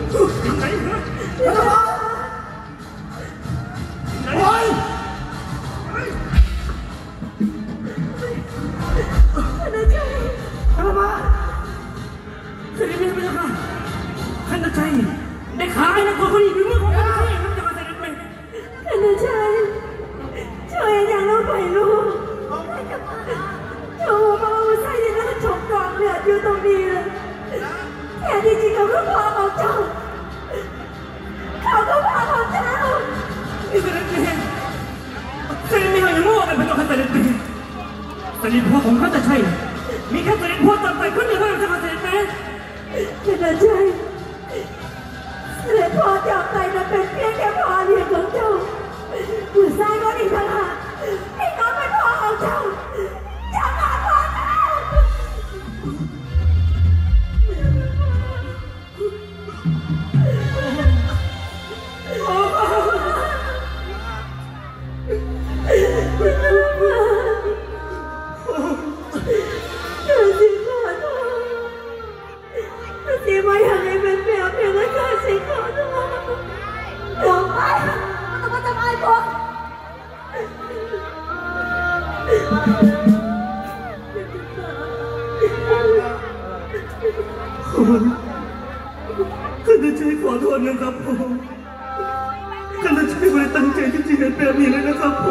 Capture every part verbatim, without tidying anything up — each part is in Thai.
ถึงไหนฮะพระบาทโอ้ยท่านใจพระบาทเสด็จแม่พระเจ้าค่ะท่านใจได้ขายนะคนคนนี้เป็นเมื่อของท่านใจท่านจะมาเสด็จแม่ท่านใจช่วยอย่างเราไปลูกโอ้มาอุตส่าห์ยังนั่งชมกองเลือดอยู่ตรงนี้เลยแค่ที่จริงเขาก็พาของเจ้าเขาก็พาของเจ้านี่เสด็จแม่เสด็จแม่ยังโง่ไปพระเจ้าค่ะเสด็จแม่เสด็จพ่อของข้าจะใช่มีแค่เสด็จพ่อตัดไปคนเดียวเท่านั้นจะมาเสด็จแม่เสด็จใจเสด็จพ่อจากไปนั้นเป็นเพียงแค่พ่อเลี้ยงของเจ้าผู้ชายก็ดีทั้งหากที่น้องเป็นพ่อของเจ้าเจ้าขาดพ่อเจ้าสีไม่อยากให้เป็นแบบนี้เลยค่ะสีขอโทษบอกไปมันต้องมาทำไมบอกข้าจะใช้ขอโทษนะครับพ่อข้าจะใช้ไม่ได้ตั้งใจที่จะเห็นแบบนี้เลยนะครับพ่อ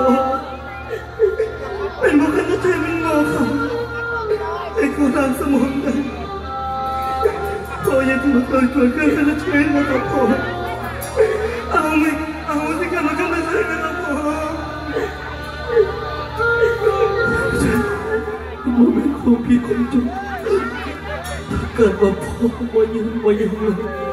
เป็นเพราะข้าจะใช้เป็นโง่เขาไอ้คนทางสมองนั้นพ่อยังถูกตัวตัวเครื่องข้าจะใช้นะครับพ่อเอาไม่เอาสิกันมาข้าจะใช้นะครับพ่อพ่อเป็นคนพี่คนจุกเกิดมาพ่อว่ายังว่ายังเลย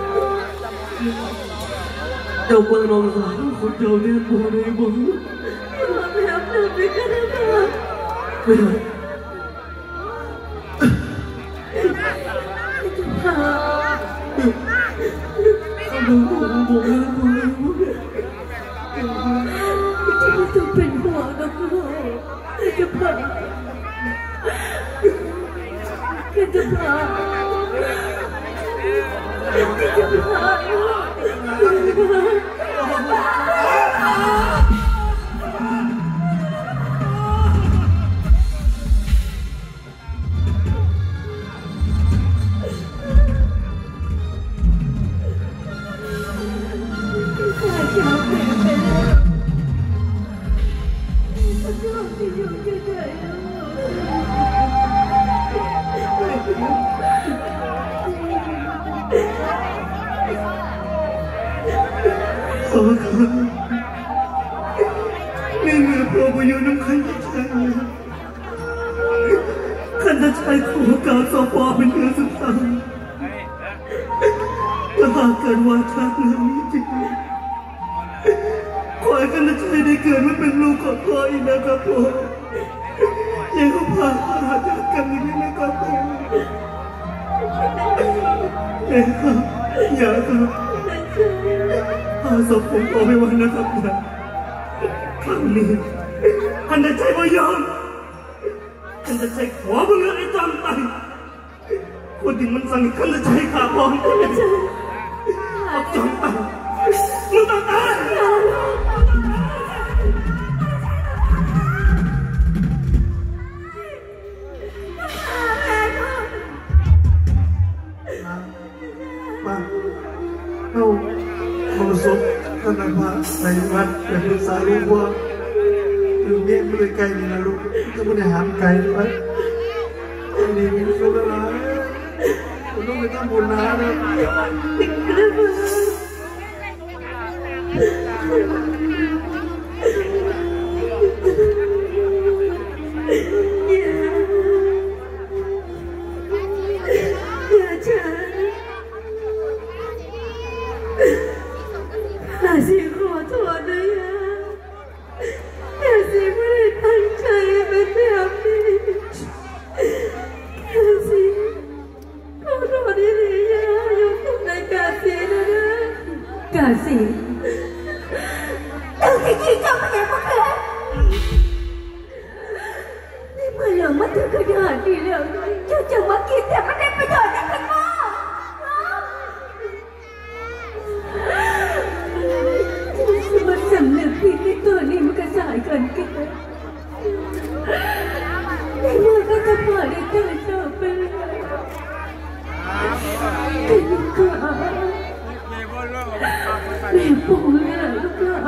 เจ้าบ้านน้องสาวคนเจ้าเนี่ยบ่ได้บ่ไม่รับเรื่องไม่กันนะไม่ได้ดูดูดูดูจะเป็นห่วงนะพ่อจะพาจะพาจะพาขอครับนี่เมื่อพ่อไปอยู่น้ำขันจะใช้ขันจะใช้ขอการสอบพอเป็นเรื่องสุดท้ายถ้าหากเกิดว่าชาตินั้นมีจริงขอให้ขันจะใช้ได้เกิดมาเป็นลูกของพ่ออีกนะครับพ่ออย่าเขาพาหาจากกันอย่างนี้นะครับพ่อเอ๋ครับอย่าครับพาศพผมออกไปวันนะครับนะครั้งนี้ท่านจะใช้ประโยชน์ท่านจะใช้ขวาเพื่อไอ้จอมไตคนที่มันสั่งท่านจะใช้ขาพร้อมเอาจอมไตมึงต้องตายมาเอาเอาศพท่านนายพระในวัดเป็นลูกสาวลูกวัวลูกเมียไม่ได้ไกลนี่นะลูกก็ไม่ได้หามไกลด้วยอันนี้มีสุขอะไรคุณต้องไปทำบุญนะนะสิขอโทษด้วยนะแต่สิไม่ได้ตั้งใจเป็นแบบนี้แต่สิขอโทษดีๆนะอยู่กับนายกาสีนะนะกาสีเจ้าจริงๆเจ้าไม่อยากมาเกิดในเมื่อเรามาถึงขนาดนี้แล้วเจ้าจะมากินแต่ไม่ได้ประโยชน์นะคุณพ่อปู่เนี่ยทุกอย่าง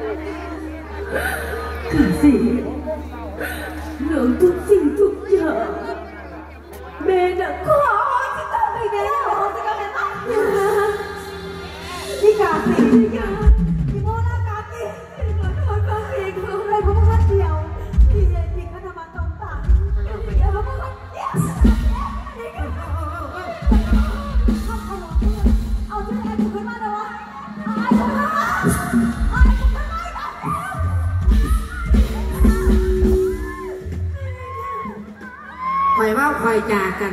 กาสีเรื่องทุกสิ่งทุกอย่างแม่น่ะขอที่ต้องไปแม่ขอที่ต้องไปบ้านนี่กาสีนี่กาพี่โมนากาสีพี่ขอโทษกาสีคืออะไรเพราะว่าเดียวพี่เองพี่ก็ทำมาตรงต่างเดี๋ยวเพราะว่าเดียวนี่ก็เอาชื่อแอนถูกขึ้นมาเลยวะเอาไอ้ถูกขึ้นมาเอาไอ้ถูกขึ้นมาคอยว่าคอยจากกัน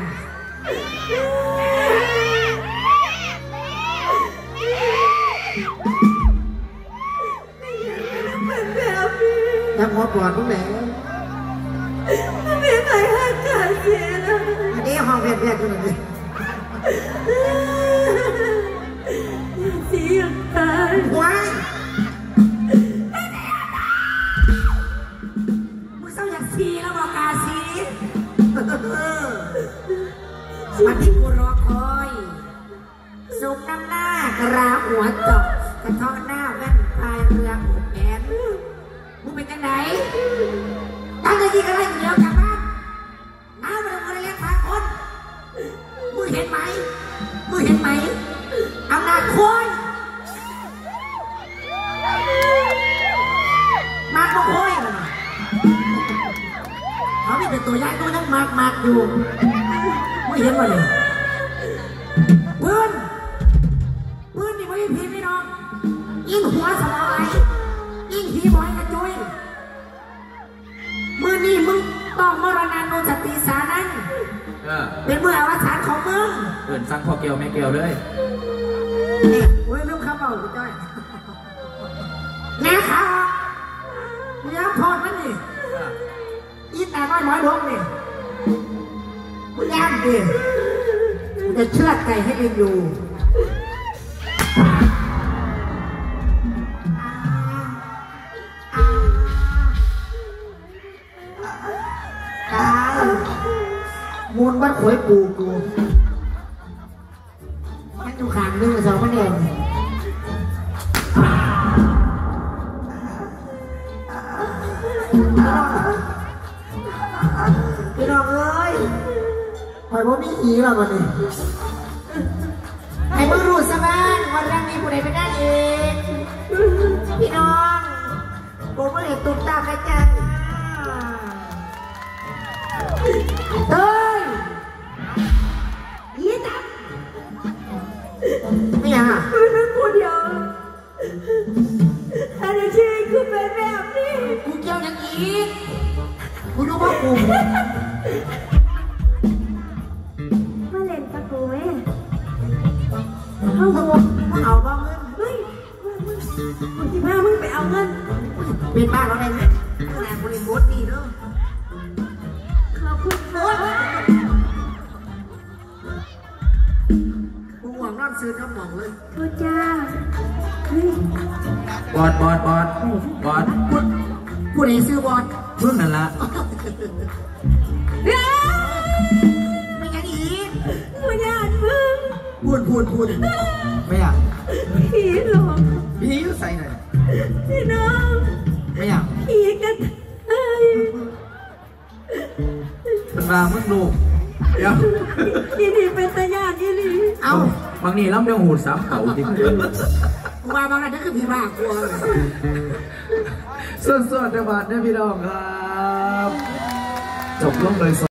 ยังหัวปอดตรงไหนไม่ไปหาการเสียแล้วอันนี้ห้องเพียรเพียรกันเลยเสียตายว้ายมึงเศร้าอยากซีแล้วบอกกาซีวันที่กูรอคอยสุกน้ำหน้ากระราหัวจอกกระท้อหน้าแว่นพายเรือหูแขนมึงเป็นจังไหนตั้งใจที่กันเลยเดียวกลับบ้านน้ามันมาเลี้ยงพาคนมึงเห็นไหมมึงเห็นไหมอำนาจคนมากก็โค้ยมันเขาไม่เป็นตัวย้ายตัวยังมากมากอยู่ไม่เห็นมาเลยเพื่อนเพื่อนนี่ไม่ได้พีไม่น้องยิงหัวสมอยยิงผีบอยกระจุยมือนี่มึงต้องมรณานุสติสานั้นเป็นเมื่ออวสานของมึงเกินสั่งพอเกี่ยวไม่เกี่ยวเลยเนี่ยเว้ยลืมคำเอาจ้อยแง่ขาเนื้อพอดมันนี่อีแต่น้อยน้อยลงนี่กูย่างดิกูจะเชือดไก่ให้เองอยู่ตายมูลบ้านขวยปูกูมันอยู่ข้างนึงสองมันเองพี่น้องเอ้ยปล่อยพวกนี้อีแล้ววันนี้ให้มึงรู้ซะบ้างวันแรกมีผู้ใดเป็นได้เองพี่น้องผมไม่เห็นตุ่มตามเลยจ้าเฮ้ยยี่ตับไม่ยังอ่ะคือนั่งคนเดียวอะไรชีวิตคือเป็นแบบนี้กูเกี่ยวอย่างนี้กูรู้ว่ากูมาเล่นตะกูไหมเข้าหัวมึงเอาบ้างเงินเฮ้ยมึงที่พามึงไปเอาเงินเป็นบ้านเราได้ไหมแรงบริบูรณ์ดีเนาะขอบคุณนะมึงหวังนอนซื้อน้ำหมองเลยโทษจ้าเฮ้ยบอดบอดบอดบอดพูดพูดเองซื้อบอดเพิ่งนั่นละไม่งั้นอีกไม่อยากมึงพูดพูดพูดไม่อยากผีหลอกผีใส่หน่อยพี่น้องไม่อยากผีกันเอ้ยมันมามึงลูกเดี๋ยวยี่นี่เป็นตาญาติยี่นี่เอาบางนี่ล้ำเรื่องหูสามเขาจริงว่าบางอันนั่นคือผีบ้ากลัวส่วนๆจังหวัดเนี่ยพี่น้องครับจบลงเลย